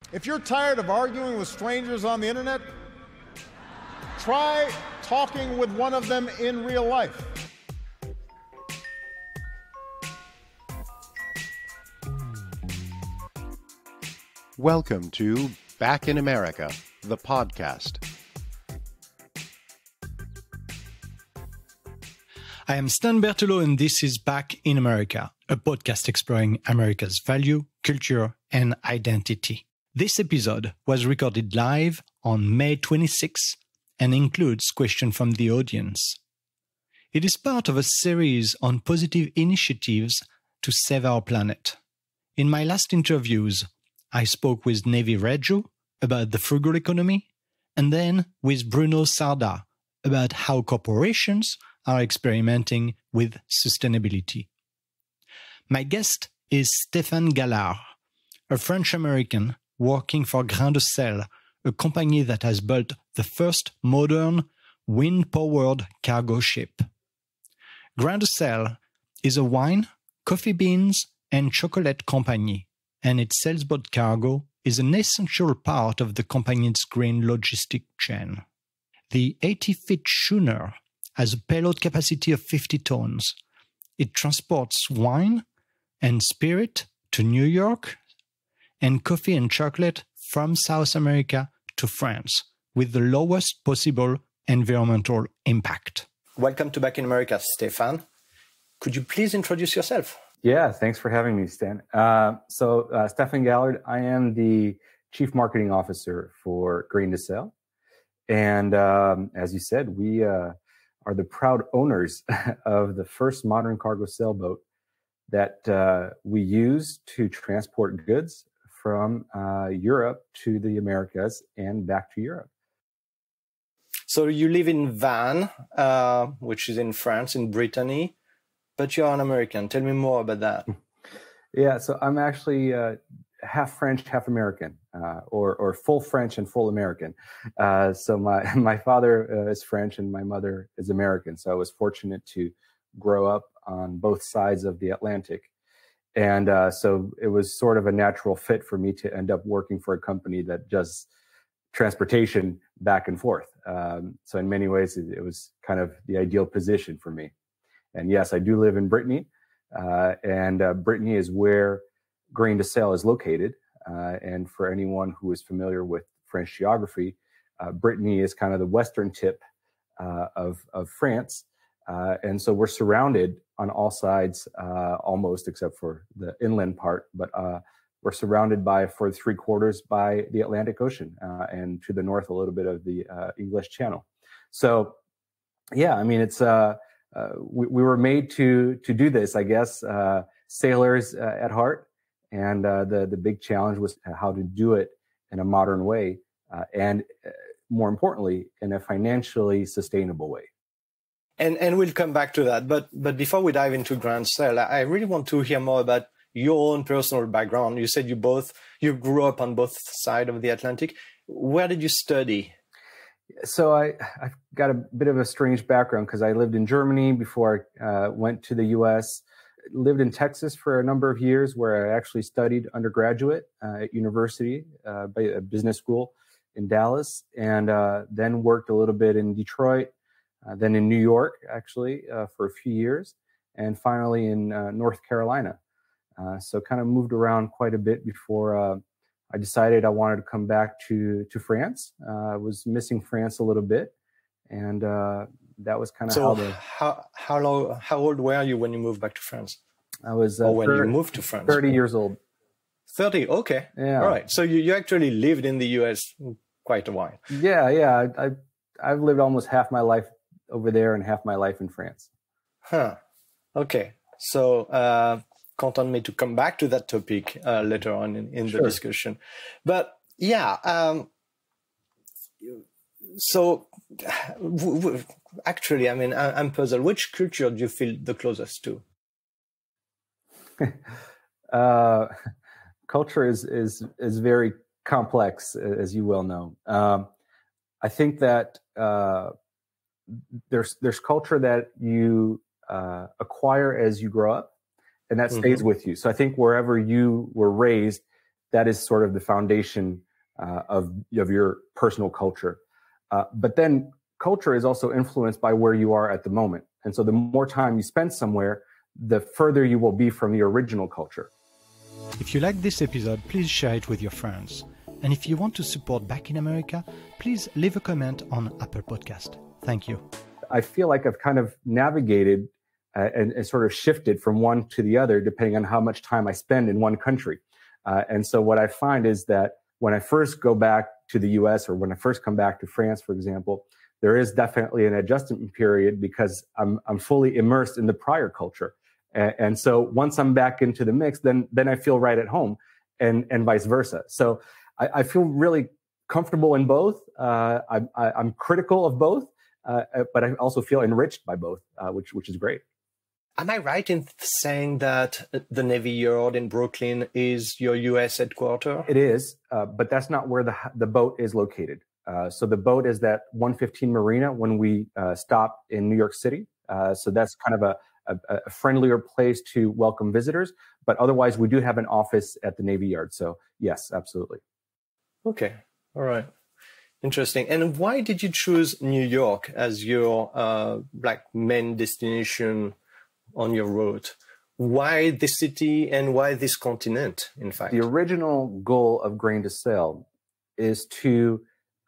If you're tired of arguing with strangers on the internet, try talking with one of them in real life. Welcome to Back in America, the podcast. I am Stan Berteloot, and this is Back in America, a podcast exploring America's value, culture, and identity. This episode was recorded live on May 26 and includes questions from the audience. It is part of a series on positive initiatives to save our planet. In my last interviews, I spoke with Navi Radjou about the frugal economy, and then with Bruno Sarda about how corporations are experimenting with sustainability. My guest is Stefan Gallard, a French-American working for Grain de Sel, a company that has built the first modern wind-powered cargo ship. Grain de Sel is a wine, coffee beans, and chocolate company, and its sailboat cargo is an essential part of the company's grain logistic chain. The 80-feet schooner has a payload capacity of 50 tons. It transports wine and spirit to New York and coffee and chocolate from South America to France with the lowest possible environmental impact. Welcome to Back in America, Stefan. Could you please introduce yourself? Yeah, thanks for having me, Stan. Stefan Gallard, I am the Chief Marketing Officer for Grain de Sel. And as you said, we are the proud owners of the first modern cargo sailboat that we use to transport goods from Europe to the Americas and back to Europe. So you live in Vannes, which is in France, in Brittany, but you're an American. Tell me more about that. Yeah, so I'm actually half French, half American, or full French and full American. So my father is French and my mother is American. So I was fortunate to grow up on both sides of the Atlantic. And so it was sort of a natural fit for me to end up working for a company that does transportation back and forth. So in many ways, it was kind of the ideal position for me. And yes, I do live in Brittany, and Brittany is where Grain de Sel is located. And for anyone who is familiar with French geography, Brittany is kind of the western tip of France. And so we're surrounded on all sides, almost except for the inland part, but we're surrounded by, for 3/4 by the Atlantic Ocean, and to the north, a little bit of the English Channel. So, yeah, I mean, it's we were made to do this, I guess, sailors at heart, and the big challenge was how to do it in a modern way, and more importantly, in a financially sustainable way. And we'll come back to that. But before we dive into Grain de Sel, I really want to hear more about your own personal background. You said you grew up on both sides of the Atlantic. Where did you study? So I've got a bit of a strange background because I lived in Germany before I went to the U.S., lived in Texas for a number of years where I actually studied undergraduate at university, by a business school in Dallas, and then worked a little bit in Detroit, then in New York, actually, for a few years, and finally in North Carolina. So kind of moved around quite a bit before I decided I wanted to come back to France. I was missing France a little bit, and that was kind of how old were you when you moved back to France? I was when you moved to France? 30 years old. 30, okay. Yeah. All right. So you actually lived in the U.S. quite a while. Yeah. I've lived almost half my life over there and half my life in France. Huh. Okay. So count on me to come back to that topic later on in the discussion. But yeah, so actually, I mean, I'm puzzled. Which culture do you feel the closest to? Culture is very complex, as you well know. I think that there's culture that you acquire as you grow up, and that stays with you. So I think wherever you were raised, that is sort of the foundation of your personal culture. But then culture is also influenced by where you are at the moment. And so the more time you spend somewhere, the further you will be from the original culture. If you like this episode, please share it with your friends. And if you want to support Back in America, please leave a comment on Apple Podcast. Thank you. I feel like I've kind of navigated and sort of shifted from one to the other, depending on how much time I spend in one country. And so what I find is that when I first go back to the US, or when I first come back to France, for example, there is definitely an adjustment period because I'm fully immersed in the prior culture. And so once I'm back into the mix, then I feel right at home, and vice versa. So I feel really comfortable in both. I'm critical of both, but I also feel enriched by both, which is great. Am I right in saying that the Navy Yard in Brooklyn is your U.S. headquarters? It is, but that's not where the boat is located. So the boat is at 115 Marina when we stop in New York City. So that's kind of a friendlier place to welcome visitors. But otherwise, we do have an office at the Navy Yard. So yes, absolutely. Okay. All right. Interesting. And why did you choose New York as your main destination on your route? Why this city and why this continent, in fact? The original goal of Grain de Sel is to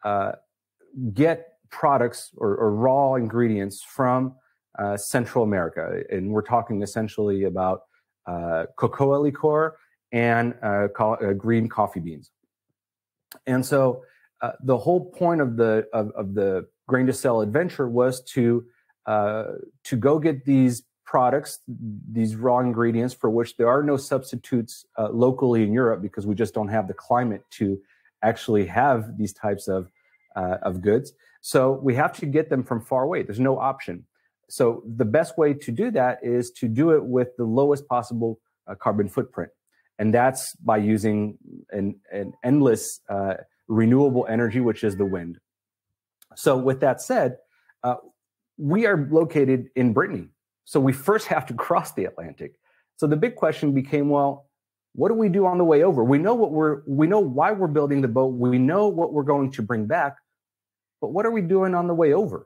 get products or raw ingredients from Central America. And we're talking essentially about cocoa liqueur and green coffee beans. And so the whole point of the Grain de Sel adventure was to go get these products, these raw ingredients for which there are no substitutes locally in Europe, because we just don't have the climate to actually have these types of goods. So we have to get them from far away. There's no option. So the best way to do that is to do it with the lowest possible carbon footprint. And that's by using an endless renewable energy, which is the wind. So with that said, we are located in Brittany. So we first have to cross the Atlantic. So the big question became, well, what do we do on the way over? We know why we're building the boat. We know what we're going to bring back, but what are we doing on the way over?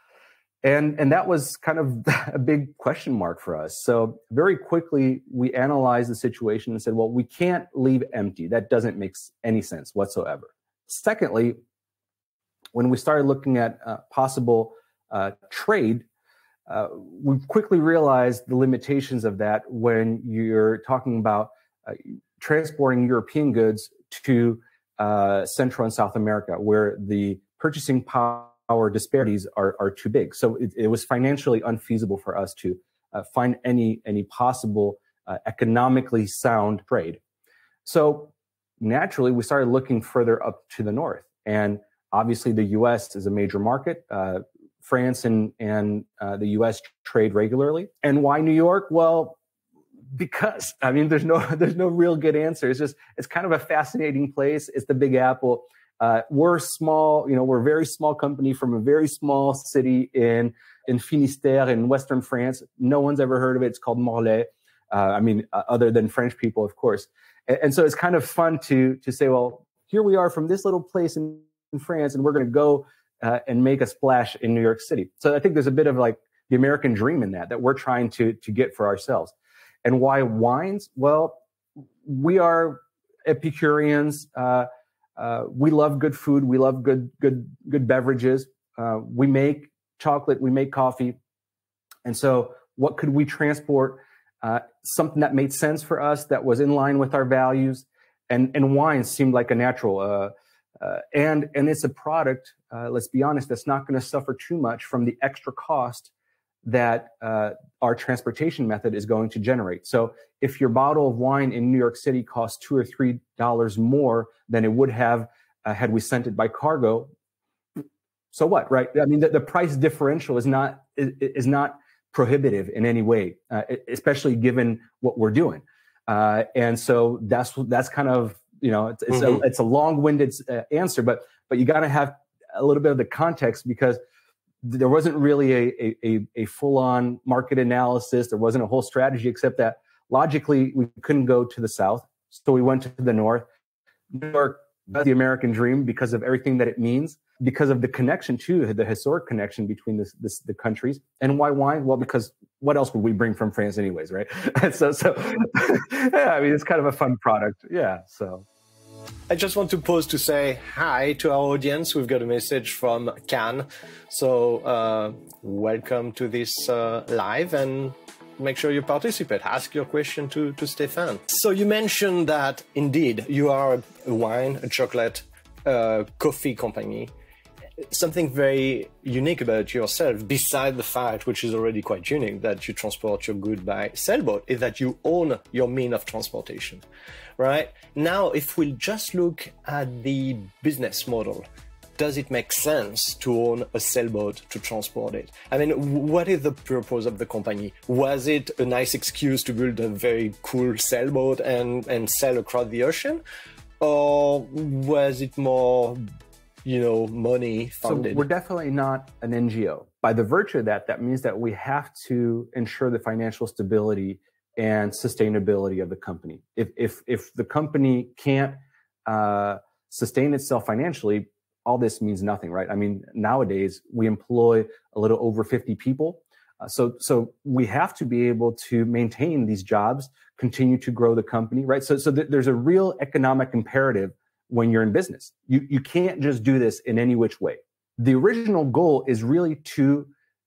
And that was kind of a big question mark for us. So very quickly, we analyzed the situation and said, well, we can't leave empty. That doesn't make any sense whatsoever. Secondly, when we started looking at possible trade, we quickly realized the limitations of that when you're talking about transporting European goods to Central and South America, where the purchasing power disparities are too big. So it was financially unfeasible for us to find any possible economically sound trade. So naturally, we started looking further up to the north. And obviously, the U.S. is a major market. France and the U.S. trade regularly. And why New York? Well, because there's no real good answer. It's kind of a fascinating place. It's the Big Apple. We're small, we're a very small company from a very small city in Finistère in Western France. No one's ever heard of it. It's called Morlaix. Other than French people, of course. And so it's kind of fun to say, well, here we are from this little place in France, and we're going to go and make a splash in New York City. So I think there's a bit of like the American dream in that we're trying to get for ourselves. And why wines? Well, we are Epicureans. We love good food. We love good beverages. We make chocolate. We make coffee. And so what could we transport? Something that made sense for us, that was in line with our values. And wine seemed like a natural. And it's a product, let's be honest, that's not going to suffer too much from the extra cost that our transportation method is going to generate. So if your bottle of wine in New York City costs $2 or $3 more than it would have had we sent it by cargo, so what, right? The price differential is not prohibitive in any way, especially given what we're doing. And so that's kind of, it's a long-winded answer, but you got to have a little bit of the context, because there wasn't really a full-on market analysis. There wasn't a whole strategy, except that logically we couldn't go to the south. So we went to the north. New York does the American dream because of everything that it means, because of the connection too, the historic connection between the countries. And why wine? Well, because what else would we bring from France anyways, right? so yeah, I mean, it's kind of a fun product. Yeah, so. I just want to pause to say hi to our audience. We've got a message from Cannes. So welcome to this live, and make sure you participate. Ask your question to Stefan. So you mentioned that indeed you are a wine, a chocolate, coffee company. Something very unique about yourself, beside the fact, which is already quite unique, that you transport your good by sailboat, is that you own your mean of transportation, right? Now, if we just look at the business model, does it make sense to own a sailboat to transport it? I mean, what is the purpose of the company? Was it a nice excuse to build a very cool sailboat and sail across the ocean? Or was it more, money funded? So we're definitely not an NGO. By the virtue of that means that we have to ensure the financial stability and sustainability of the company. If the company can't sustain itself financially, all this means nothing, right? I mean, nowadays we employ a little over 50 people. So we have to be able to maintain these jobs, continue to grow the company, right? So there's a real economic imperative when you're in business. You can't just do this in any which way. The original goal is really to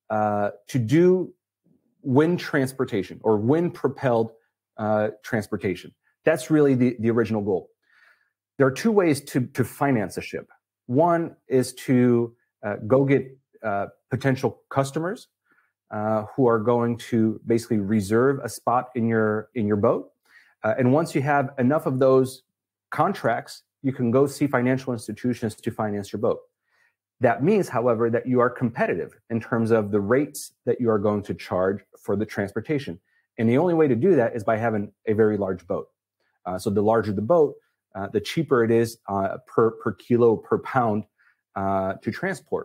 do wind transportation or wind propelled transportation. That's really the original goal. There are two ways to finance a ship. One is to go get potential customers who are going to basically reserve a spot in your boat. And once you have enough of those contracts, you can go see financial institutions to finance your boat. That means, however, that you are competitive in terms of the rates that you are going to charge for the transportation. And the only way to do that is by having a very large boat. So the larger the boat, the cheaper it is per kilo, per pound to transport.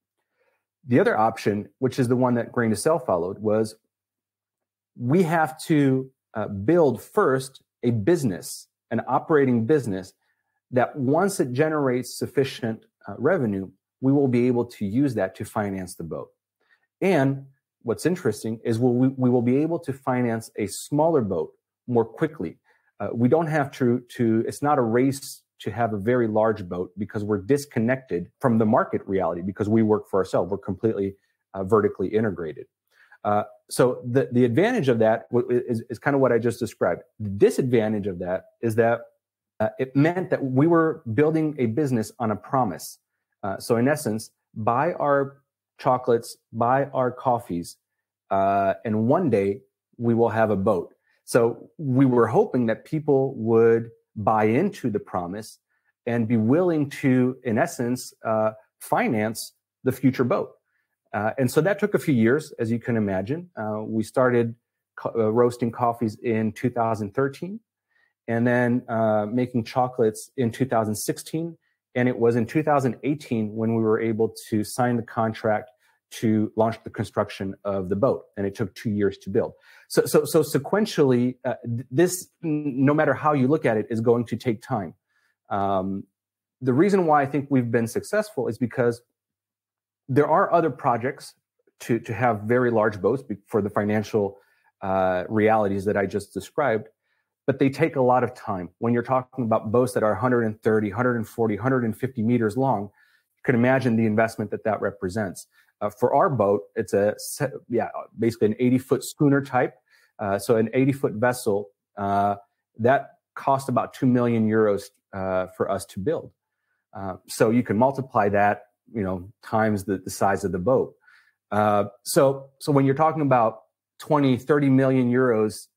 The other option, which is the one that Grain de Sel followed, was we have to build first a business, an operating business, that once it generates sufficient revenue, we will be able to use that to finance the boat. And what's interesting is we will be able to finance a smaller boat more quickly. We don't have to, it's not a race to have a very large boat because we're disconnected from the market reality because we work for ourselves. We're completely vertically integrated. So the advantage of that is kind of what I just described. The disadvantage of that is that it meant that we were building a business on a promise. So in essence, buy our chocolates, buy our coffees, and one day we will have a boat. So we were hoping that people would buy into the promise and be willing to, in essence, finance the future boat. And so that took a few years, as you can imagine. We started roasting coffees in 2013 and then making chocolates in 2016. And it was in 2018 when we were able to sign the contract to launch the construction of the boat. And it took 2 years to build. So sequentially, this, no matter how you look at it, is going to take time. The reason why I think we've been successful is because there are other projects to have very large boats for the financial realities that I just described, but they take a lot of time. When you're talking about boats that are 130, 140, 150 meters long, you can imagine the investment that represents. For our boat, it's basically an 80-foot schooner type. So an 80-foot vessel, that cost about 2 million euros for us to build. So you can multiply that, times the size of the boat. So when you're talking about 20, 30 million euros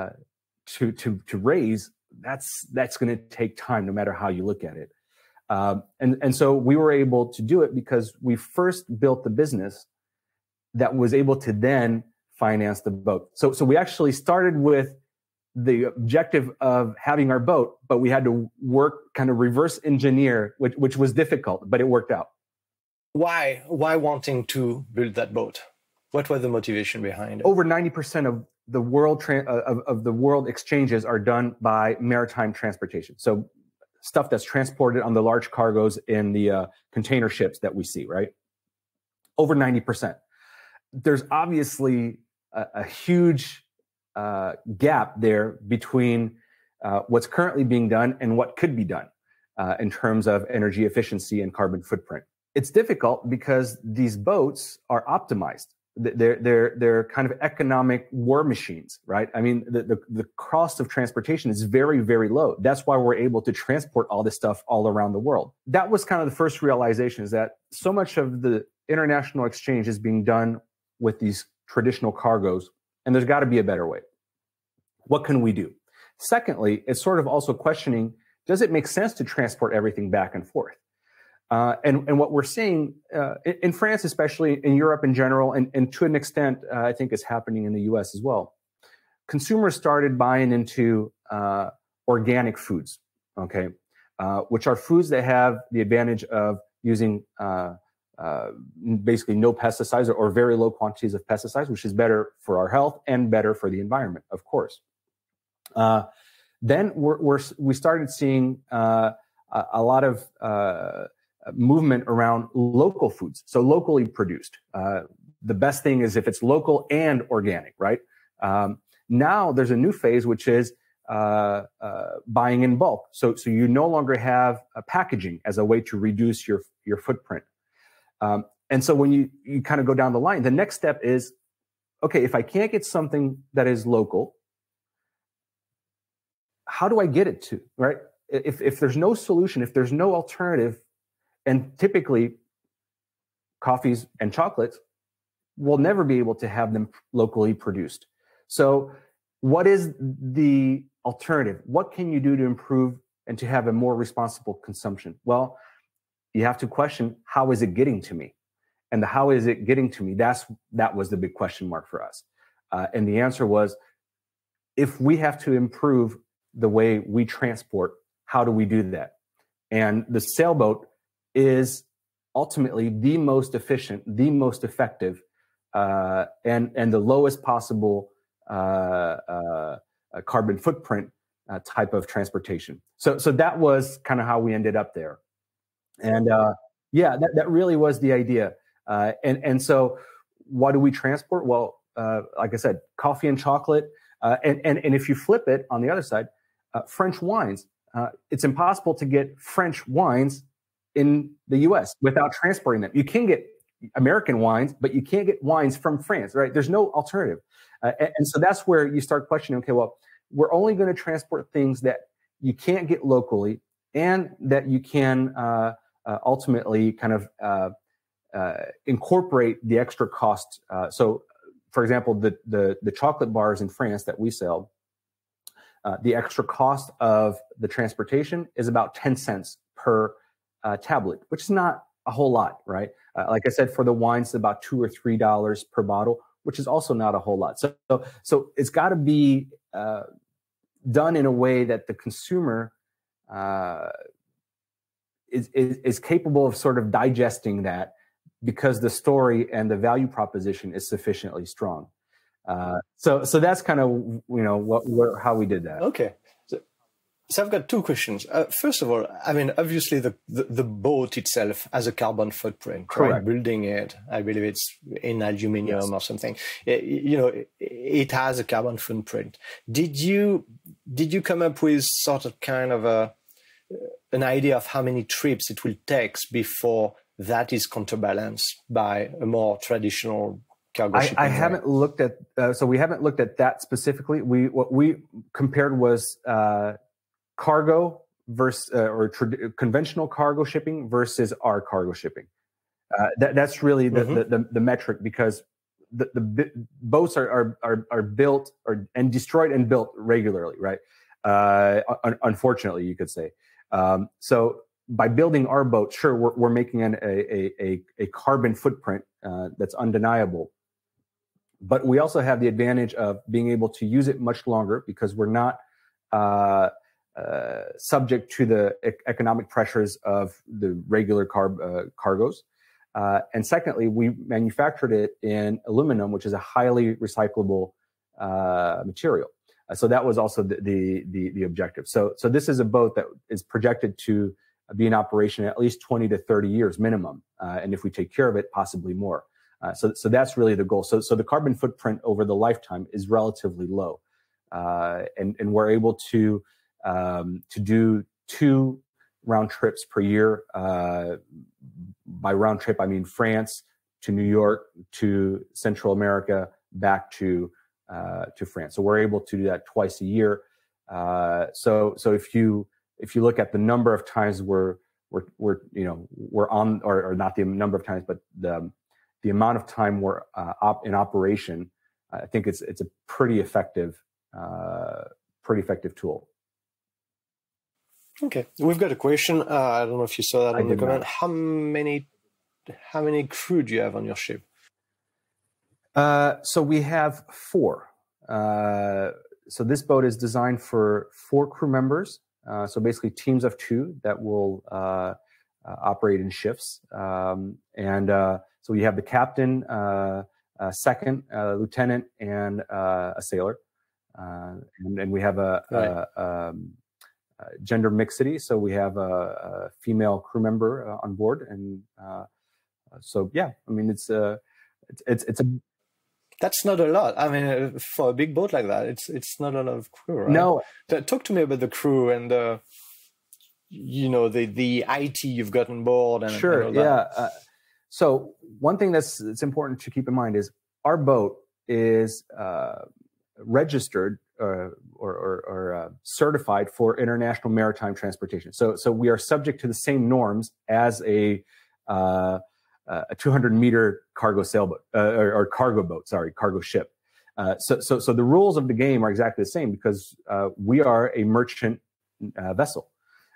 to raise, that's going to take time, no matter how you look at it. And so we were able to do it because we first built the business that was able to then finance the boat. So we actually started with the objective of having our boat, but we had to work, kind of reverse engineer, which was difficult, but it worked out. Why wanting to build that boat? What was the motivation behind it? Over 90% of the world of the world exchanges are done by maritime transportation. So stuff that's transported on the large cargoes in the container ships that we see, right? Over 90%. There's obviously a huge gap there between what's currently being done and what could be done in terms of energy efficiency and carbon footprint. It's difficult because these boats are optimized. They're kind of economic war machines, right? I mean, the cost of transportation is very, very low. That's why we're able to transport all this stuff all around the world. That was kind of the first realization, is that so much of the international exchange is being done with these traditional cargoes, and there's got to be a better way. What can we do? Secondly, it's sort of also questioning, does it make sense to transport everything back and forth? And what we're seeing in France, especially in Europe in general, and to an extent, I think is happening in the US as well. Consumers started buying into organic foods, okay, which are foods that have the advantage of using basically no pesticides or very low quantities of pesticides, which is better for our health and better for the environment, of course. Then we started seeing a lot of movement around local foods, so locally produced. The best thing is if it's local and organic, right? Now there's a new phase, which is buying in bulk. So you no longer have packaging as a way to reduce your footprint. And so when you kind of go down the line, the next step is, okay, if I can't get something that is local, how do I get it to, right? If there's no solution, if there's no alternative, and typically coffees and chocolates, we'll never be able to have them locally produced. So what is the alternative? What can you do to improve and to have a more responsible consumption? Well, you have to question, how is it getting to me? And the how is it getting to me? That was the big question mark for us. And the answer was, if we have to improve the way we transport, how do we do that? And the sailboat is ultimately the most efficient, the most effective, and the lowest possible carbon footprint type of transportation. So that was kind of how we ended up there. And yeah, that really was the idea. And so what do we transport? Well, like I said, coffee and chocolate. And if you flip it on the other side, French wines. It's impossible to get French wines in the US without transporting them. You can get American wines, but you can't get wines from France, right? There's no alternative. And so that's where you start questioning, okay, well, we're only going to transport things that you can't get locally and that you can ultimately kind of incorporate the extra cost. So, for example, the chocolate bars in France that we sell, the extra cost of the transportation is about 10 cents per tablet, which is not a whole lot, right? Like I said, for the wines, it's about $2 or $3 per bottle, which is also not a whole lot. So it's got to be done in a way that the consumer is capable of sort of digesting that, because the story and the value proposition is sufficiently strong. So that's kind of how we did that. Okay. So I've got two questions. First of all, I mean, obviously the boat itself has a carbon footprint. Correct. Right? Building it, I believe it's in aluminium Yes. or something. It has a carbon footprint. Did you come up with sort of kind of an idea of how many trips it will take before that is counterbalanced by a more traditional cargo shipping? I haven't looked at, so we haven't looked at that specifically. What we compared was cargo versus conventional cargo shipping versus our cargo shipping. That's really the metric, because the boats are built and destroyed and built regularly, right? Unfortunately, you could say. So by building our boat, sure, we're making a carbon footprint that's undeniable. But we also have the advantage of being able to use it much longer, because we're not subject to the economic pressures of the regular cargoes. And secondly, we manufactured it in aluminum, which is a highly recyclable material. So that was also the objective. So this is a boat that is projected to be in operation at least 20 to 30 years minimum. And if we take care of it, possibly more. So that's really the goal. So the carbon footprint over the lifetime is relatively low. And we're able to do 2 round trips per year. By round trip, I mean France to New York to Central America back to France. So we're able to do that twice a year. So if you look at the number of times we're on, or not the number of times, but the amount of time we're in operation, I think it's a pretty effective tool. Okay, we've got a question. I don't know if you saw that in the comment. Not. How many crew do you have on your ship? So we have 4. So this boat is designed for 4 crew members. So basically teams of 2 that will operate in shifts. So you have the captain, second, lieutenant, and a sailor. And we have a gender mixity. So we have a female crew member on board. And so, yeah, I mean, it's a... That's not a lot. I mean, for a big boat like that, it's not a lot of crew, right? No. Talk to me about the crew and the IT you've got on board. And sure. And all that. Yeah. So one thing that's important to keep in mind is our boat is registered or certified for international maritime transportation. So we are subject to the same norms as a 200-meter cargo sailboat or cargo boat, cargo ship. So the rules of the game are exactly the same because we are a merchant vessel,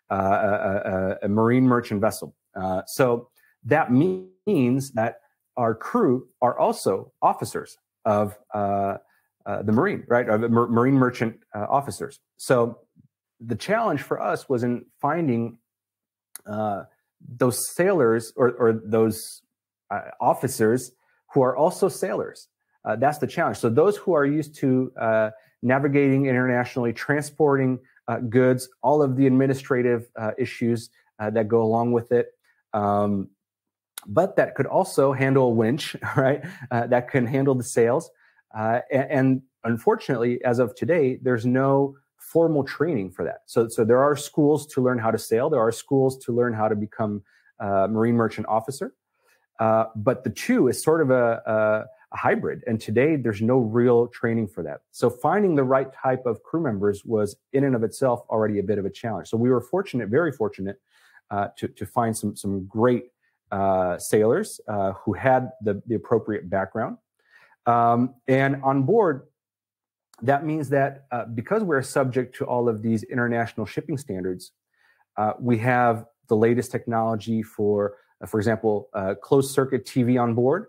a marine merchant vessel. So that means that our crew are also officers of the Marine, right? Of the marine merchant officers. So the challenge for us was in finding those sailors or those officers who are also sailors. That's the challenge. So those who are used to navigating internationally, transporting goods, all of the administrative issues that go along with it, but that could also handle a winch, right? That can handle the sails. And unfortunately, as of today, there's no formal training for that. So there are schools to learn how to sail. There are schools to learn how to become a marine merchant officer. But the two is sort of a hybrid. And today, there's no real training for that. So finding the right type of crew members was in and of itself already a bit of a challenge. So we were fortunate, very fortunate, to find some great sailors who had the appropriate background. And on board, that means that because we're subject to all of these international shipping standards, we have the latest technology for example, closed circuit TV on board,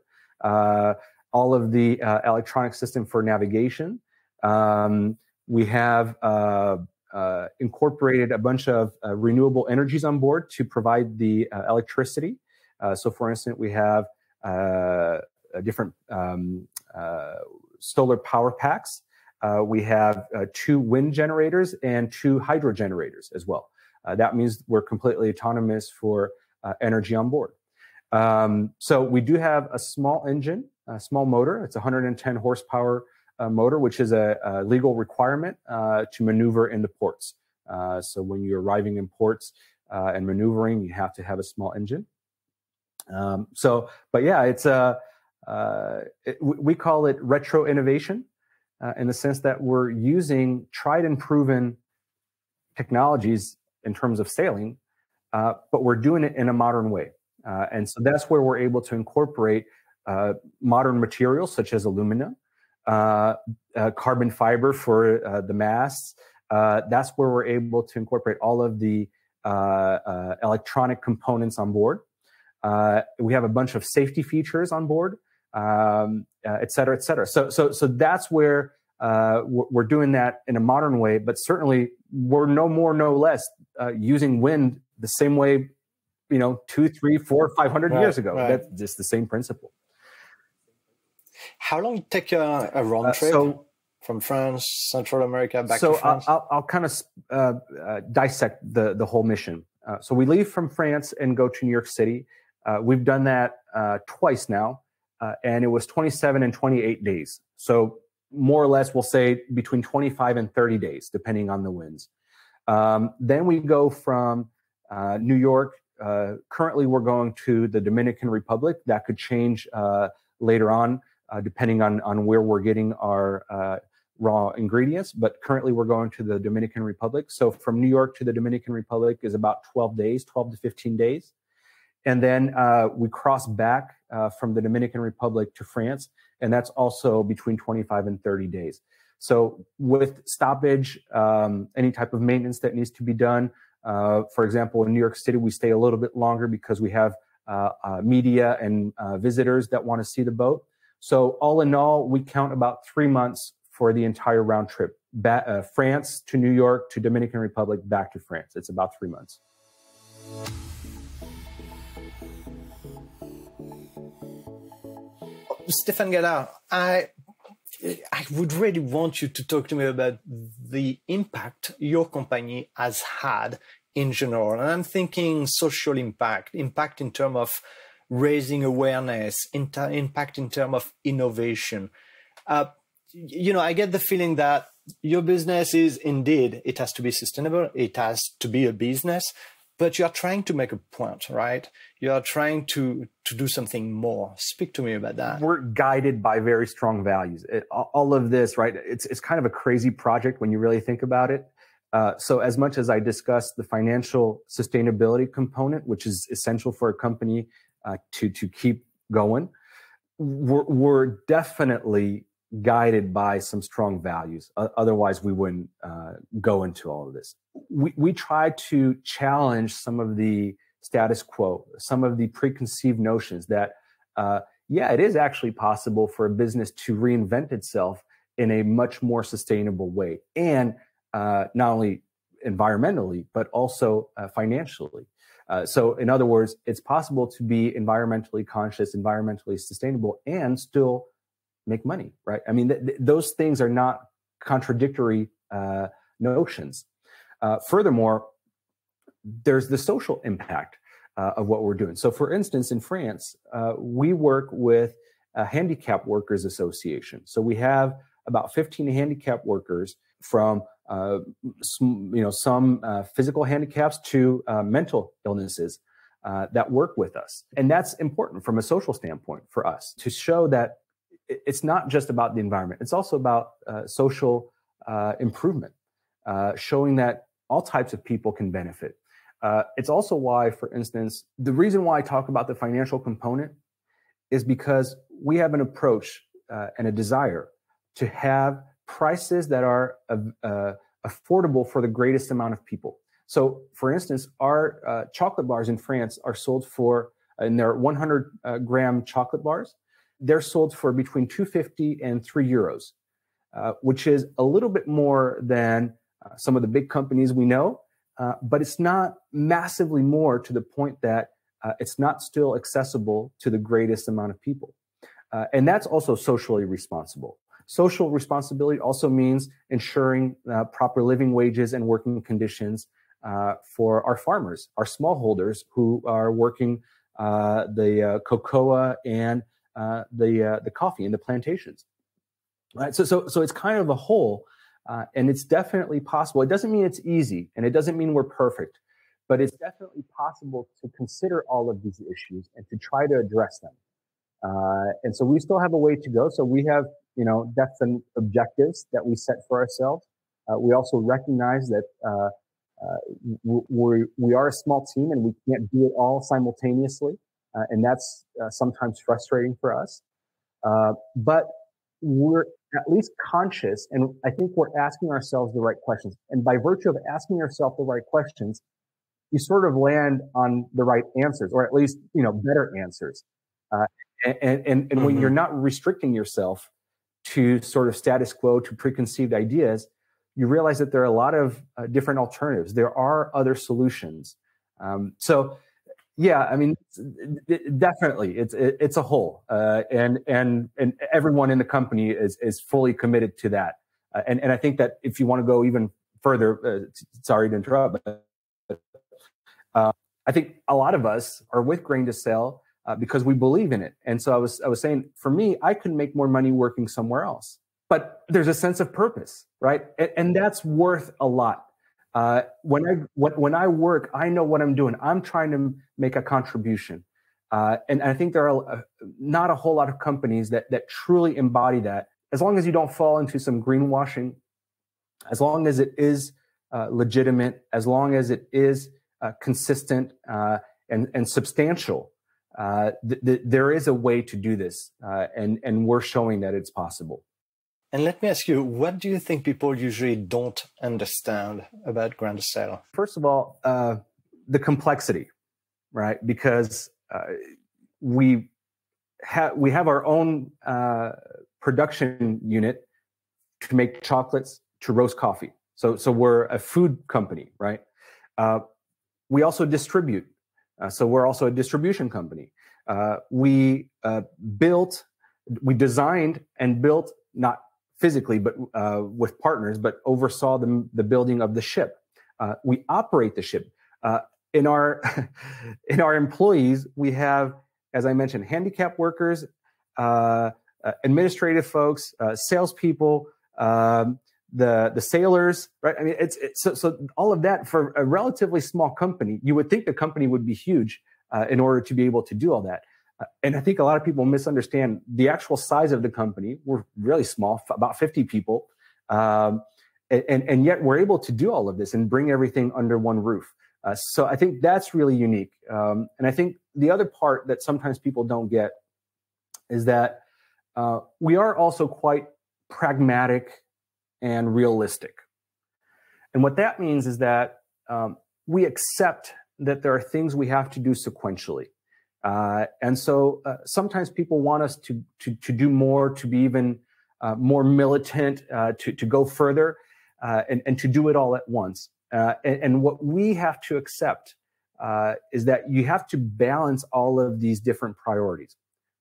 all of the electronic system for navigation. We have incorporated a bunch of renewable energies on board to provide the electricity. So, for instance, we have different solar power packs. We have 2 wind generators and 2 hydro generators as well. That means we're completely autonomous for energy on board. So we do have a small engine, a small motor. It's a 110 horsepower motor, which is a legal requirement to maneuver in the ports. So when you're arriving in ports and maneuvering, you have to have a small engine. But yeah, it's we call it retro innovation in the sense that we're using tried and proven technologies in terms of sailing, but we're doing it in a modern way. And so that's where we're able to incorporate modern materials such as aluminum, carbon fiber for the masts. That's where we're able to incorporate all of the electronic components on board. We have a bunch of safety features on board, et cetera, et cetera. So that's where we're doing that in a modern way, but certainly we're no more, no less using wind the same way, 200, 300, 400, 500 years ago. Right. That's just the same principle. How long did it take a round trip? So from France, Central America, back so to France? I'll kind of dissect the whole mission. So we leave from France and go to New York City. We've done that twice now, and it was 27 and 28 days. So more or less, we'll say between 25 and 30 days, depending on the winds. Then we go from New York. Currently, we're going to the Dominican Republic. That could change later on, depending on where we're getting our raw ingredients. But currently, we're going to the Dominican Republic. So from New York to the Dominican Republic is about 12 days, 12 to 15 days. And then we cross back from the Dominican Republic to France, and that's also between 25 and 30 days. So with stoppage, any type of maintenance that needs to be done, for example, in New York City, we stay a little bit longer because we have media and visitors that want to see the boat. So all in all, we count about 3 months for the entire round trip. France to New York to Dominican Republic, back to France. It's about 3 months. Stefan Gallard, I would really want you to talk to me about the impact your company has had in general. And I'm thinking social impact in terms of raising awareness, impact in terms of innovation. I get the feeling that your business is indeed, it has to be sustainable, it has to be a business, but you are trying to make a point, right? You are trying to do something more. Speak to me about that. We're guided by very strong values. All of this, right? It's kind of a crazy project when you really think about it. So as much as I discussed the financial sustainability component, which is essential for a company to keep going, we're definitely guided by some strong values. Otherwise, we wouldn't go into all of this. We try to challenge some of the status quo, some of the preconceived notions that, it is actually possible for a business to reinvent itself in a much more sustainable way, and not only environmentally, but also financially. So in other words, it's possible to be environmentally conscious, environmentally sustainable, and still make money, right? I mean, those things are not contradictory notions. Furthermore, there's the social impact of what we're doing. So for instance, in France, we work with a Handicap Workers Association. So we have about 15 handicap workers from some physical handicaps to mental illnesses that work with us. And that's important from a social standpoint for us to show that it's not just about the environment. It's also about social improvement, showing that all types of people can benefit. It's also why, for instance, the reason why I talk about the financial component is because we have an approach and a desire to have prices that are affordable for the greatest amount of people. So, for instance, our chocolate bars in France are sold for, and they're 100-gram chocolate bars. They're sold for between 2.50 and €3, which is a little bit more than some of the big companies we know, but it's not massively more to the point that it's not still accessible to the greatest amount of people. And that's also socially responsible. Social responsibility also means ensuring proper living wages and working conditions for our farmers, our smallholders who are working the cocoa and the coffee in the plantations. Right? So it's kind of a whole, and it's definitely possible. It doesn't mean it's easy, and it doesn't mean we're perfect, but it's definitely possible to consider all of these issues and to try to address them. And so we still have a way to go. So we have, definite objectives that we set for ourselves. We also recognize that we are a small team and we can't do it all simultaneously. And that's sometimes frustrating for us. But we're at least conscious, and I think we're asking ourselves the right questions. And by virtue of asking ourselves the right questions, you sort of land on the right answers, or at least, better answers. And when you're not restricting yourself to sort of status quo, to preconceived ideas, you realize that there are a lot of different alternatives. There are other solutions. Yeah, I mean, definitely, it's a whole, and everyone in the company is fully committed to that. And I think that if you want to go even further, sorry to interrupt, but I think a lot of us are with Grain de Sel because we believe in it. And so I was saying, for me, I could make more money working somewhere else, but there's a sense of purpose, right? And that's worth a lot. When I work, I know what I'm doing. I'm trying to make a contribution. And I think there are not a whole lot of companies that truly embody that. As long as you don't fall into some greenwashing, as long as it is legitimate, as long as it is consistent and substantial, there is a way to do this, and we're showing that it's possible. And let me ask you, what do you think people usually don't understand about Grain de Sel? First of all, the complexity, right? Because we have our own production unit to make chocolates, to roast coffee. So we're a food company, right? We also distribute. So we're also a distribution company. We designed and built, not physically, but with partners, but oversaw the building of the ship. We operate the ship. In our employees, we have, as I mentioned, handicapped workers, administrative folks, salespeople, the sailors, right? I mean, so all of that for a relatively small company. You would think the company would be huge in order to be able to do all that. And I think a lot of people misunderstand the actual size of the company. We're really small, about 50 people. And yet we're able to do all of this and bring everything under one roof. So I think that's really unique. And I think the other part that sometimes people don't get is that we are also quite pragmatic and realistic. And what that means is that we accept that there are things we have to do sequentially. And so sometimes people want us to do more, to be even more militant, to go further, and to do it all at once. And what we have to accept is that you have to balance all of these different priorities.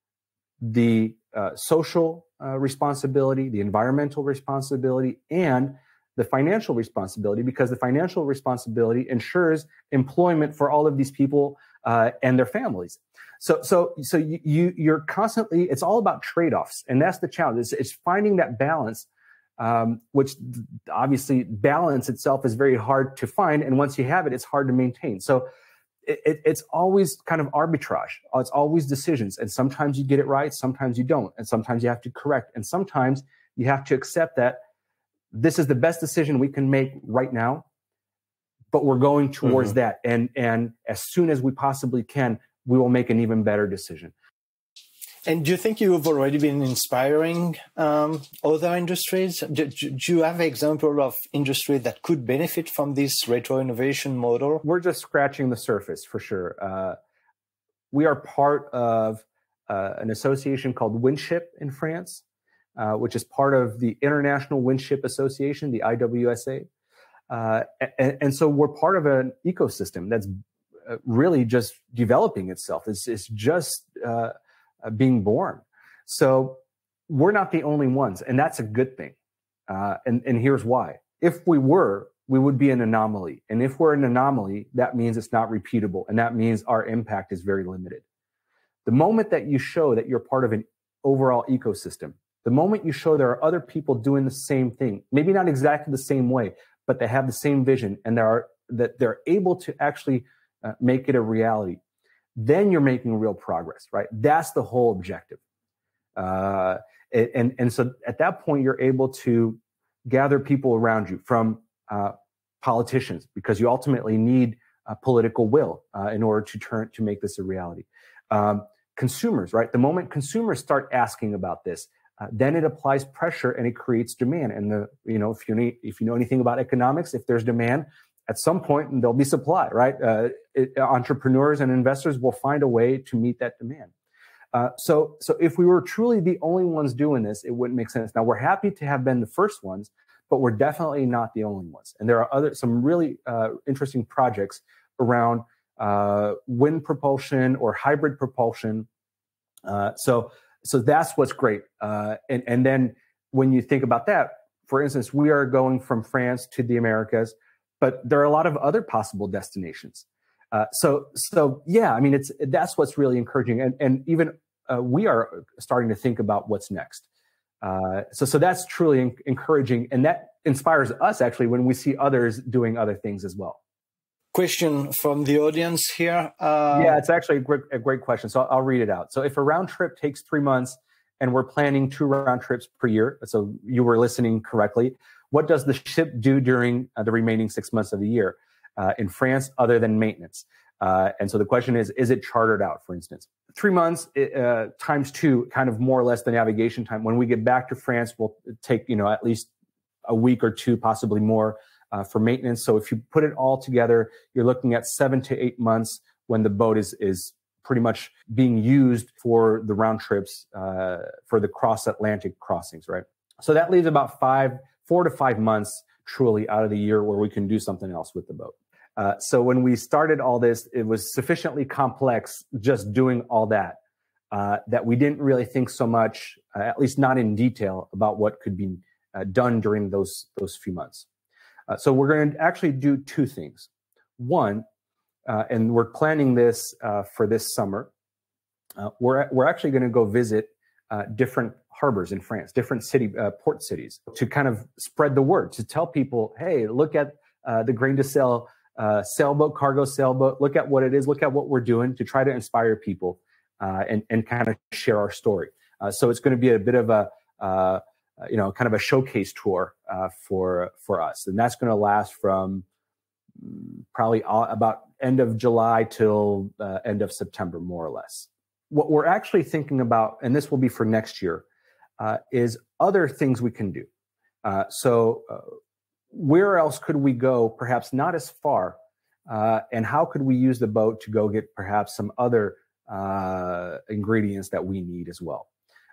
The social responsibility, the environmental responsibility, and the financial responsibility, because the financial responsibility ensures employment for all of these people and their families. So you're constantly, it's all about trade-offs, and that's the challenge. It's finding that balance, which obviously balance itself is very hard to find, and once you have it, it's hard to maintain. So it's always kind of arbitrage. It's always decisions, and sometimes you get it right, sometimes you don't, and sometimes you have to correct, and sometimes you have to accept that this is the best decision we can make right now, but we're going towards that. And as soon as we possibly can, we will make an even better decision. And do you think you've already been inspiring other industries? Do you have an example of industry that could benefit from this retro innovation model? We're just scratching the surface for sure. We are part of an association called Windship in France, which is part of the International Windship Association, the IWSA. And so we're part of an ecosystem that's really just developing itself. It's just being born. So we're not the only ones, and that's a good thing. And here's why. If we were, we would be an anomaly. And if we're an anomaly, that means it's not repeatable, and that means our impact is very limited. The moment that you show that you're part of an overall ecosystem, the moment you show there are other people doing the same thing, maybe not exactly the same way, but they have the same vision, and that they're able to actually make it a reality, then you're making real progress, right? That's the whole objective. And so at that point, you're able to gather people around you, from politicians, because you ultimately need political will in order to make this a reality. Consumers, right? The moment consumers start asking about this, then it applies pressure and it creates demand. And if you know anything about economics, if there's demand, at some point there'll be supply, right? Entrepreneurs and investors will find a way to meet that demand. So if we were truly the only ones doing this, it wouldn't make sense. Now, we're happy to have been the first ones, but we're definitely not the only ones. And there are some really interesting projects around wind propulsion or hybrid propulsion. So that's what's great. And then when you think about that, for instance, we are going from France to the Americas, but there are a lot of other possible destinations. So yeah, I mean, that's what's really encouraging, and even we are starting to think about what's next. So that's truly encouraging, and that inspires us actually when we see others doing other things as well. Question from the audience here. Yeah, it's actually a great question. So I'll read it out. So if a round trip takes 3 months and we're planning 2 round trips per year, so you were listening correctly, what does the ship do during the remaining 6 months of the year in France other than maintenance? And so the question is it chartered out, for instance? 3 months times 2, kind of more or less the navigation time. When we get back to France, we'll take, at least a week or 2, possibly more, for maintenance. So if you put it all together, you're looking at 7 to 8 months when the boat is pretty much being used for the round trips, for the cross-Atlantic crossings, right? So that leaves about 4 to 5 months truly out of the year where we can do something else with the boat. So when we started all this, it was sufficiently complex just doing all that, that we didn't really think so much, at least not in detail, about what could be done during those few months. So we're going to actually do 2 things. One, and we're planning this for this summer, we're actually going to go visit different harbors in France, different port cities, to kind of spread the word, to tell people, hey, look at the Grain de Sel sailboat, cargo sailboat. Look at what it is. Look at what we're doing, to try to inspire people and kind of share our story. So it's going to be a bit of a kind of a showcase tour for us, and that's going to last from probably about end of July till end of September, more or less. What we're actually thinking about, and this will be for next year, is other things we can do. So where else could we go, perhaps not as far, and how could we use the boat to go get perhaps some other ingredients that we need as well?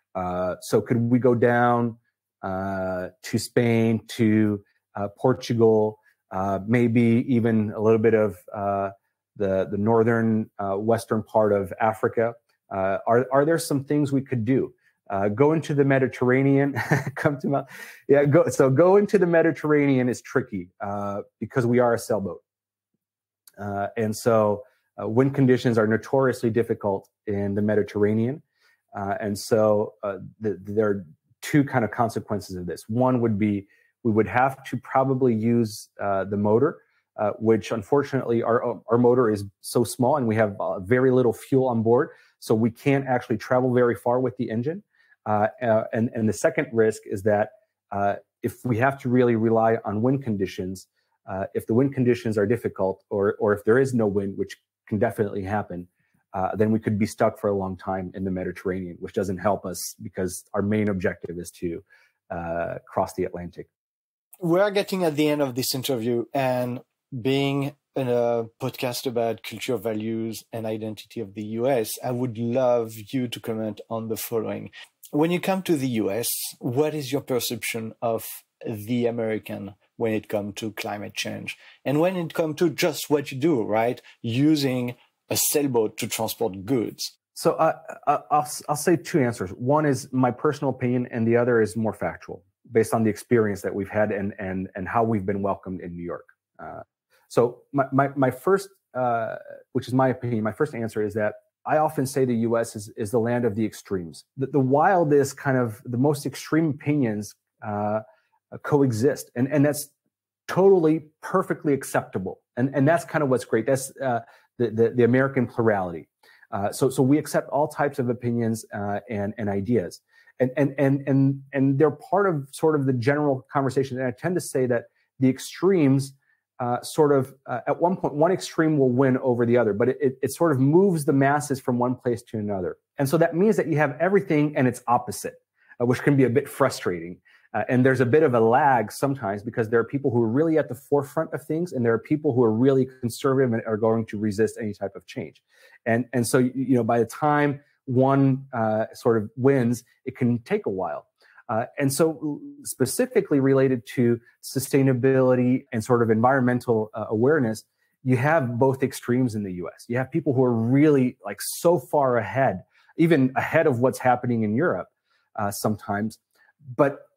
So could we go down to Spain, to Portugal, maybe even a little bit of the northern western part of Africa? Are there some things we could do? Go into the Mediterranean. Go into the Mediterranean is tricky because we are a sailboat, and so wind conditions are notoriously difficult in the Mediterranean, and so there are 2 kind of consequences of this. One would be we would have to probably use the motor, which unfortunately our motor is so small and we have very little fuel on board, so we can't actually travel very far with the engine. And the second risk is that if we have to really rely on wind conditions, if the wind conditions are difficult, or if there is no wind, which can definitely happen, then we could be stuck for a long time in the Mediterranean, which doesn't help us because our main objective is to cross the Atlantic. We're getting at the end of this interview, and being a podcast about culture, values, and identity of the US, I would love you to comment on the following. When you come to the US, what is your perception of the American when it comes to climate change? And when it comes to just what you do, right? Using a sailboat to transport goods. So I'll say 2 answers. One is my personal opinion, and the other is more factual, based on the experience that we've had and how we've been welcomed in New York. So my first, which is my opinion, my first answer is that I often say the U.S. is the land of the extremes. The wildest, kind of the most extreme opinions coexist, and that's totally perfectly acceptable. And that's kind of what's great. That's the American plurality. So we accept all types of opinions and ideas, and they're part of sort of the general conversation. And I tend to say that the extremes at one point, one extreme will win over the other, but it sort of moves the masses from one place to another. And so that means that you have everything and its opposite, which can be a bit frustrating. And there's a bit of a lag sometimes because there are people who are really at the forefront of things, and there are people who are really conservative and are going to resist any type of change. And so, by the time one sort of wins, it can take a while. And so specifically related to sustainability and sort of environmental awareness, you have both extremes in the US. You have people who are really like so far ahead, even ahead of what's happening in Europe sometimes. But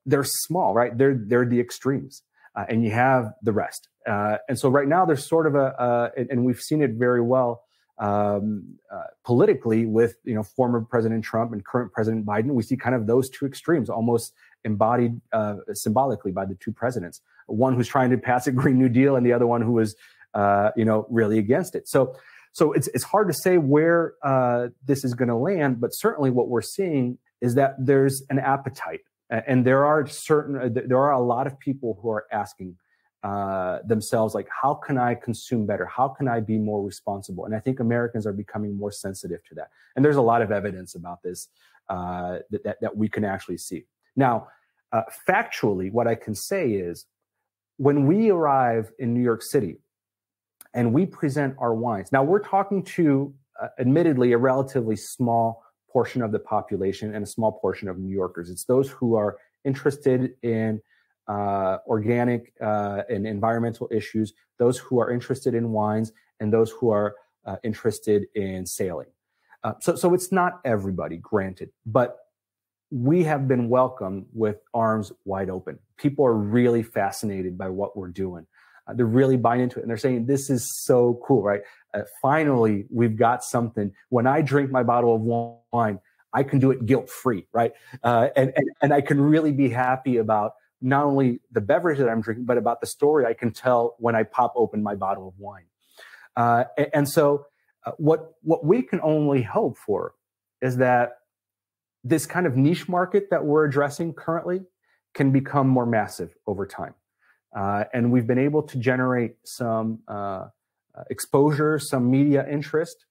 they're small, right? They're the extremes, and you have the rest. And so right now there's sort of and we've seen it very well politically with former President Trump and current President Biden. We see kind of those two extremes almost embodied symbolically by the two presidents. One who's trying to pass a Green New Deal, and the other one who is really against it. So it's hard to say where this is going to land, but certainly what we're seeing is that there's an appetite, and there are a lot of people who are asking themselves, like, how can I consume better? How can I be more responsible? And I think Americans are becoming more sensitive to that. And there's a lot of evidence about this that we can actually see. Now, factually, what I can say is when we arrive in New York City and we present our wines, now we're talking to, admittedly, a relatively small portion of the population and a small portion of New Yorkers. It's those who are interested in organic and environmental issues, those who are interested in wines, and those who are interested in sailing. So it's not everybody, granted, but we have been welcomed with arms wide open. People are really fascinated by what we're doing. They're really buying into it, and they're saying, this is so cool, right? Finally, we've got something. When I drink my bottle of wine, I can do it guilt-free, right? And I can really be happy about not only the beverage that I'm drinking, but about the story I can tell when I pop open my bottle of wine. So what we can only hope for is that this kind of niche market that we're addressing currently can become more massive over time. And we've been able to generate some exposure, some media interest,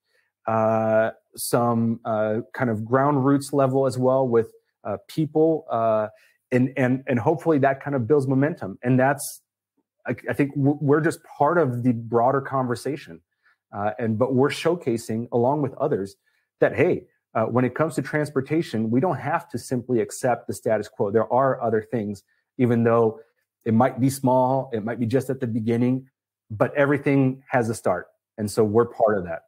some kind of ground roots level as well with people, and hopefully that kind of builds momentum. And that's, I think we're just part of the broader conversation. But we're showcasing, along with others, that, hey, when it comes to transportation, we don't have to simply accept the status quo. There are other things, even though it might be small, it might be just at the beginning, but everything has a start. And so we're part of that.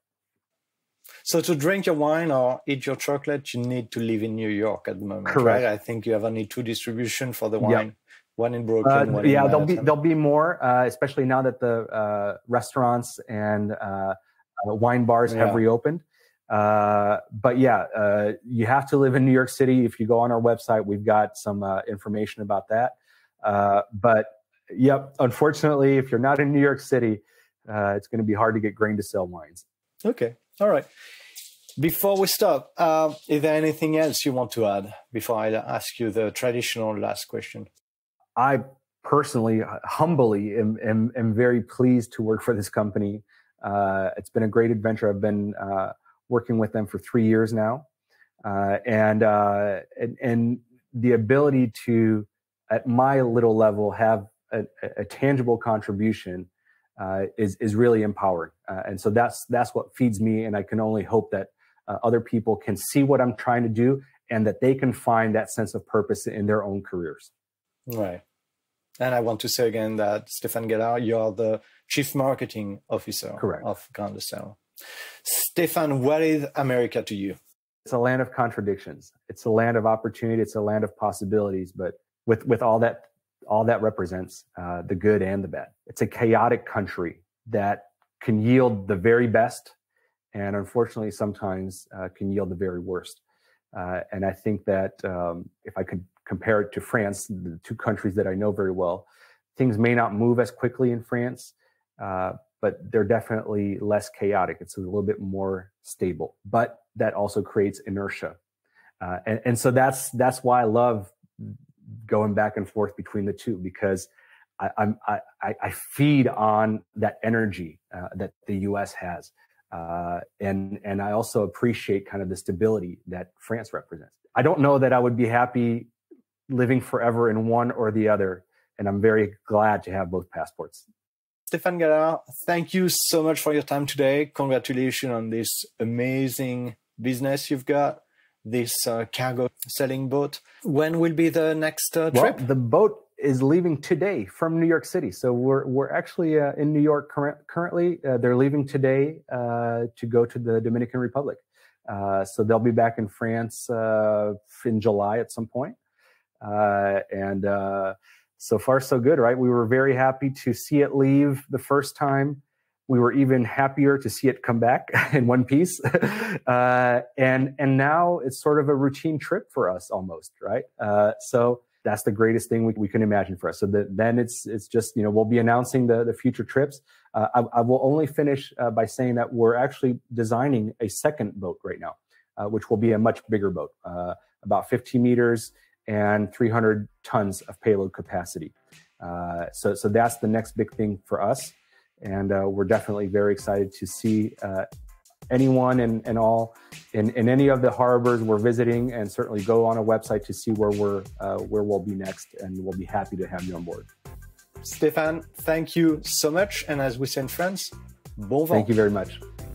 So to drink your wine or eat your chocolate, you need to live in New York at the moment. Correct. Right? I think you have only 2 distribution for the wine. Yep. One in Brooklyn, one in Manhattan. There'll be more, especially now that the restaurants and wine bars have reopened. But you have to live in New York City. If you go on our website, we've got some information about that. But unfortunately, if you're not in New York City, it's going to be hard to get Grain de Sel wines. Okay. All right. Before we stop, is there anything else you want to add before I ask you the traditional last question? I personally, humbly, am very pleased to work for this company. It's been a great adventure. I've been working with them for 3 years now, and the ability to, at my little level, have a tangible contribution is really empowering. And so that's what feeds me. And I can only hope that other people can see what I'm trying to do and that they can find that sense of purpose in their own careers. Right. And I want to say again that Stefan Gallard, you are the Chief Marketing Officer of Grain de Sel. Stefan, what is America to you? It's a land of contradictions. It's a land of opportunity. It's a land of possibilities. But with all that represents the good and the bad. It's a chaotic country that can yield the very best, and unfortunately sometimes can yield the very worst. And I think that if I could compare it to France, the two countries that I know very well, things may not move as quickly in France, but they're definitely less chaotic. It's a little bit more stable, but that also creates inertia. And so that's why I love going back and forth between the two, because I feed on that energy that the U.S. has. And I also appreciate kind of the stability that France represents. I don't know that I would be happy living forever in one or the other, and I'm very glad to have both passports. Stefan Gallard, thank you so much for your time today. Congratulations on this amazing business you've got, this cargo sailing boat. When will be the next trip? Well, the boat is leaving today from New York City. So we're actually in New York currently. They're leaving today to go to the Dominican Republic. So they'll be back in France in July at some point. And so far, so good, right? We were very happy to see it leave the first time. We were even happier to see it come back in one piece. And now it's sort of a routine trip for us almost, right? So that's the greatest thing we can imagine for us. So then it's just, we'll be announcing the future trips. I will only finish by saying that we're actually designing a second boat right now, which will be a much bigger boat, about 15 meters and 300 tons of payload capacity. So that's the next big thing for us. And we're definitely very excited to see anyone and all in any of the harbors we're visiting, and certainly go on a website to see where we'll be next, and we'll be happy to have you on board. Stefan, thank you so much. And as we say in France, bon vent. Thank you very much.